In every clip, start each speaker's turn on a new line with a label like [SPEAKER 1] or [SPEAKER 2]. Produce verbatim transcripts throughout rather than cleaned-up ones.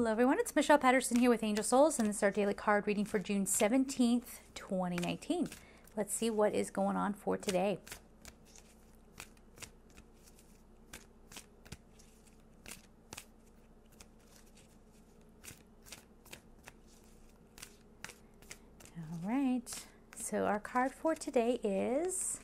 [SPEAKER 1] Hello everyone, it's Michelle Patterson here with Angel Souls, and this is our daily card reading for June seventeenth, twenty nineteen. Let's see what is going on for today. All right, so our card for today is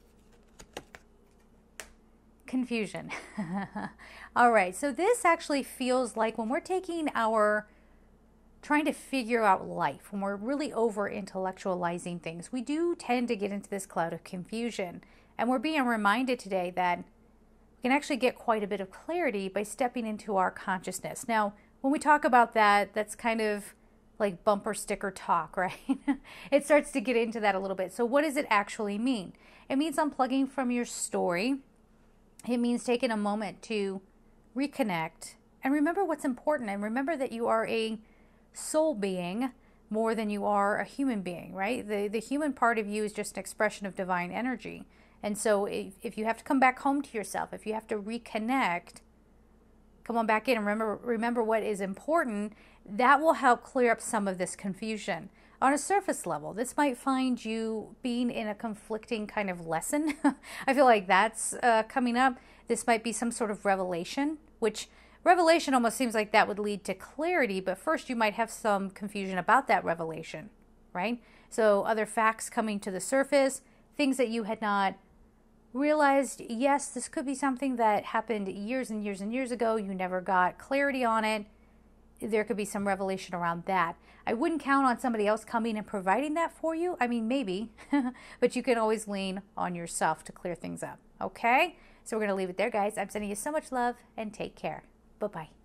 [SPEAKER 1] confusion. All right, so this actually feels like when we're taking our trying to figure out life, when we're really over intellectualizing things, we do tend to get into this cloud of confusion. And we're being reminded today that we can actually get quite a bit of clarity by stepping into our consciousness. Now, when we talk about that, that's kind of like bumper sticker talk, right? It starts to get into that a little bit. So what does it actually mean? It means unplugging from your story. It means taking a moment to reconnect and remember what's important, and remember that you are a soul being more than you are a human being, right? The, the human part of you is just an expression of divine energy. And so if, if you have to come back home to yourself, if you have to reconnect, come on back in and remember, remember what is important. That will help clear up some of this confusion. On a surface level, this might find you being in a conflicting kind of lesson. I feel like that's uh, coming up. This might be some sort of revelation, which revelation almost seems like that would lead to clarity, but first you might have some confusion about that revelation, right? So other facts coming to the surface, things that you had not realized. Yes, this could be something that happened years and years and years ago. You never got clarity on it. There could be some revelation around that. I wouldn't count on somebody else coming and providing that for you. I mean, maybe, but you can always lean on yourself to clear things up. Okay? So we're going to leave it there, guys. I'm sending you so much love and take care. Bye-bye.